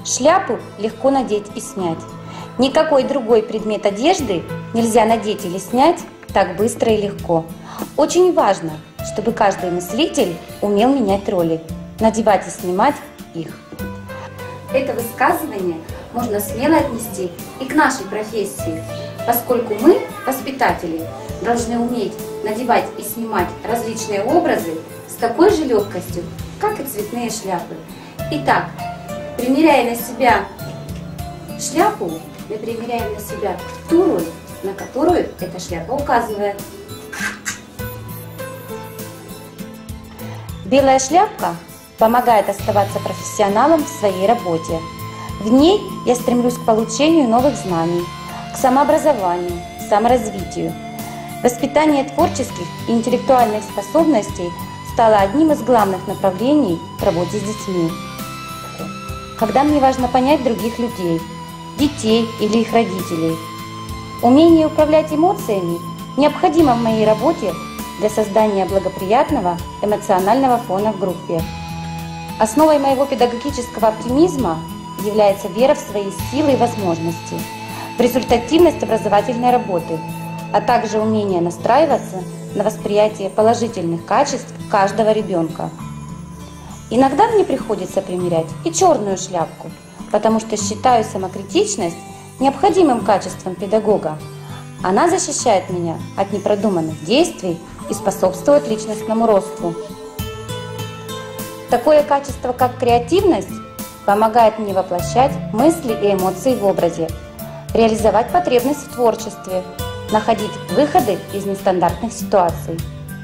Шляпу легко надеть и снять. Никакой другой предмет одежды нельзя надеть или снять так быстро и легко. Очень важно, чтобы каждый мыслитель умел менять роли, надевать и снимать их. Это высказывание можно смело отнести и к нашей профессии, поскольку мы, воспитатели, должны уметь надевать и снимать различные образы с такой же легкостью, как и цветные шляпы. Итак, примеряя на себя шляпу, мы примеряем на себя ту роль, на которую эта шляпа указывает. Белая шляпка помогает оставаться профессионалом в своей работе. В ней я стремлюсь к получению новых знаний, к самообразованию, саморазвитию. Воспитание творческих и интеллектуальных способностей стало одним из главных направлений в работе с детьми. Когда мне важно понять других людей, детей или их родителей. Умение управлять эмоциями необходимо в моей работе для создания благоприятного эмоционального фона в группе. Основой моего педагогического оптимизма является вера в свои силы и возможности, в результативность образовательной работы, а также умение настраиваться на восприятие положительных качеств каждого ребенка. Иногда мне приходится примерять и черную шляпку, потому что считаю самокритичность необходимым качеством педагога. Она защищает меня от непродуманных действий и способствует личностному росту. Такое качество, как креативность, помогает мне воплощать мысли и эмоции в образе, реализовать потребность в творчестве, находить выходы из нестандартных ситуаций.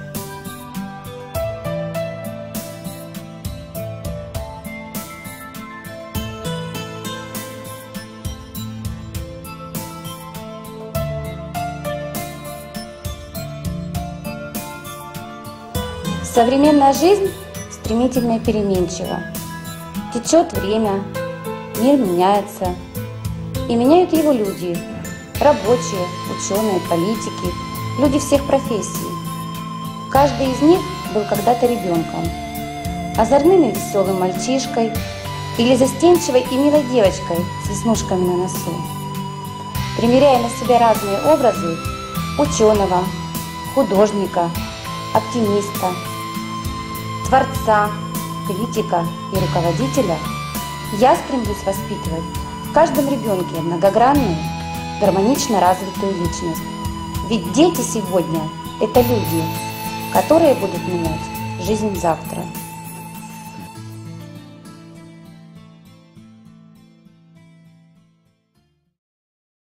Современная жизнь стремительно и переменчива. Течет время, мир меняется, и меняют его люди – рабочие, ученые, политики, люди всех профессий. Каждый из них был когда-то ребенком, озорным и веселым мальчишкой или застенчивой и милой девочкой с веснушками на носу. Примеряя на себя разные образы ученого, художника, оптимиста, творца, критика и руководителя, я стремлюсь воспитывать в каждом ребенке многогранную, гармонично развитую личность. Ведь дети сегодня – это люди, которые будут менять жизнь завтра.